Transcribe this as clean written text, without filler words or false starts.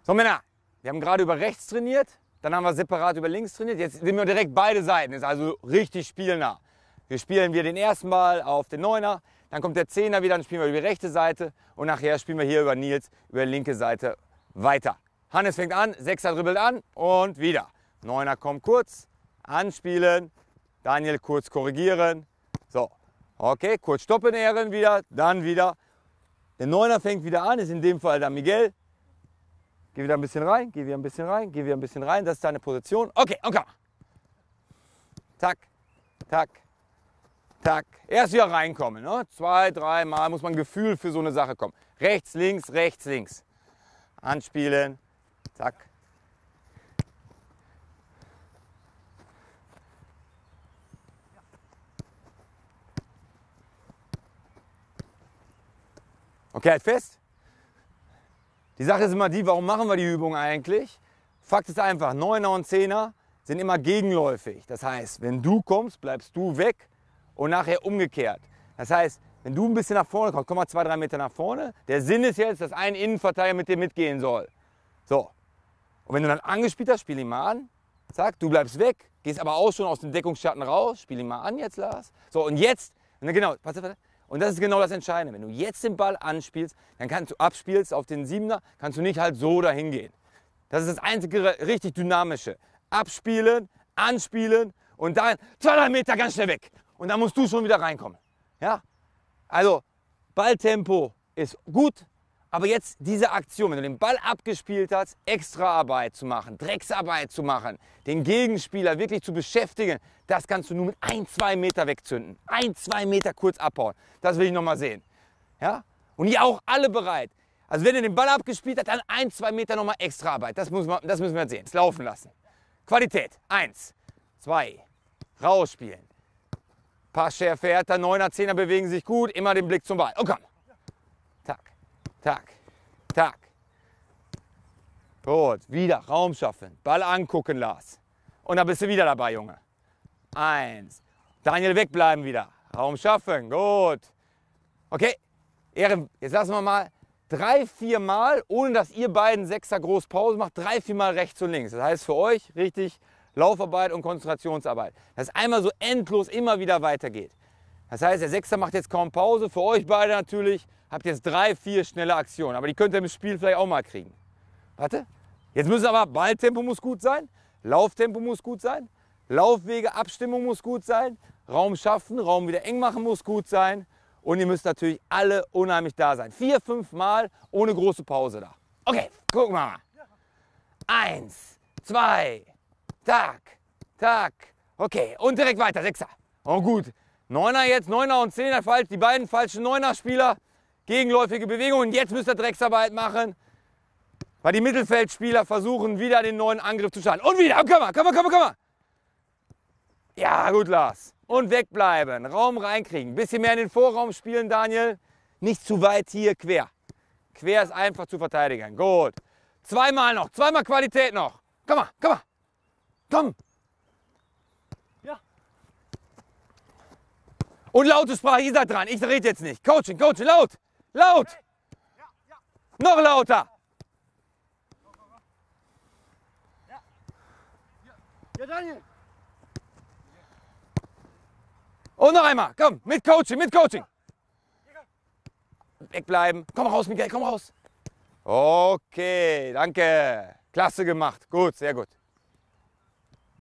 So Männer, wir haben gerade über rechts trainiert, dann haben wir separat über links trainiert. Jetzt sind wir direkt beide Seiten, ist also richtig spielnah. Wir spielen den ersten Ball auf den Neuner, dann kommt der Zehner wieder, dann spielen wir über die rechte Seite und nachher spielen wir hier über Nils, über die linke Seite weiter. Hannes fängt an, Sechser dribbelt an und wieder. Neuner kommt kurz, anspielen, Daniel kurz korrigieren. So, okay, kurz stoppen ehren wieder, dann wieder. Der Neuner fängt wieder an, ist in dem Fall dann Miguel. Geh wieder ein bisschen rein, geh wieder ein bisschen rein, geh wieder ein bisschen rein. Das ist deine Position. Okay, und komm. Tack, tack, tack. Erst wieder reinkommen. Ne? 2, 3 Mal muss man ein Gefühl für so eine Sache kommen. Rechts, links, rechts, links. Anspielen. Zack. Okay, halt fest. Die Sache ist immer die, warum machen wir die Übung eigentlich? Fakt ist einfach, Neuner und Zehner sind immer gegenläufig. Das heißt, wenn du kommst, bleibst du weg und nachher umgekehrt. Das heißt, wenn du ein bisschen nach vorne kommst, komm mal 2, 3 Meter nach vorne. Der Sinn ist jetzt, dass ein Innenverteidiger mit dir mitgehen soll. So. Und wenn du dann angespielt hast, spiel ihn mal an. Zack, du bleibst weg, gehst aber auch schon aus dem Deckungsschatten raus. Spiel ihn mal an jetzt, Lars. So, und jetzt, genau, pass auf. Und das ist genau das Entscheidende. Wenn du jetzt den Ball anspielst, dann kannst du abspielst auf den Siebener, kannst du nicht halt so dahin gehen. Das ist das einzige richtig Dynamische. Abspielen, anspielen und dann 2, 3 Meter ganz schnell weg. Und dann musst du schon wieder reinkommen. Ja? Also Balltempo ist gut, aber jetzt diese Aktion, wenn du den Ball abgespielt hast, Extraarbeit zu machen, Drecksarbeit zu machen, den Gegenspieler wirklich zu beschäftigen, das kannst du nur mit 1, 2 Meter wegzünden. 1, 2 Meter kurz abhauen. Das will ich nochmal sehen. Ja? Und hier auch alle bereit. Also wenn er den Ball abgespielt hat, dann 1, 2 Meter nochmal Extraarbeit. Das müssen wir sehen. Das laufen lassen. Qualität. 1, 2, rausspielen. Passschärfe härter, 9er, 10er bewegen sich gut. Immer den Blick zum Ball. Und komm. Tack, tack, tack. Gut, wieder Raum schaffen. Ball angucken, Lars. Und dann bist du wieder dabei, Junge. 1. Daniel wegbleiben wieder. Raum schaffen. Gut. Okay. Ehren, jetzt lassen wir mal 3, 4 Mal, ohne dass ihr beiden Sechser groß Pause macht, 3, 4 Mal rechts und links. Das heißt für euch richtig Laufarbeit und Konzentrationsarbeit. Dass einmal so endlos immer wieder weitergeht. Das heißt, der Sechser macht jetzt kaum Pause. Für euch beide natürlich habt ihr jetzt 3, 4 schnelle Aktionen. Aber die könnt ihr im Spiel vielleicht auch mal kriegen. Warte. Jetzt müssen aber Balltempo muss gut sein. Lauftempo muss gut sein. Laufwege, Abstimmung muss gut sein. Raum schaffen, Raum wieder eng machen muss gut sein. Und ihr müsst natürlich alle unheimlich da sein. 4, 5 Mal ohne große Pause da. Okay, gucken wir mal. 1, 2, tack, tack. Okay, und direkt weiter, Sechser. Oh gut. Neuner jetzt, Neuner und Zehner, die beiden falschen Neuner-Spieler. Gegenläufige Bewegung. Und jetzt müsst ihr Drecksarbeit machen. Weil die Mittelfeldspieler versuchen wieder den neuen Angriff zu starten. Und wieder, komm mal. Ja, gut, Lars. Und wegbleiben, Raum reinkriegen. Bisschen mehr in den Vorraum spielen, Daniel. Nicht zu weit hier quer. Quer ist einfach zu verteidigen. Gut. 2 Mal noch, 2 Mal Qualität noch. Komm mal. Komm. Ja. Und laute Sprache, ihr seid dran. Ich rede jetzt nicht. Coaching, laut. Ja. Noch lauter. Ja, Daniel. Und noch einmal, komm, mit Coaching. Wegbleiben. Komm raus, Miguel, komm raus. Okay, danke. Klasse gemacht. Gut, sehr gut.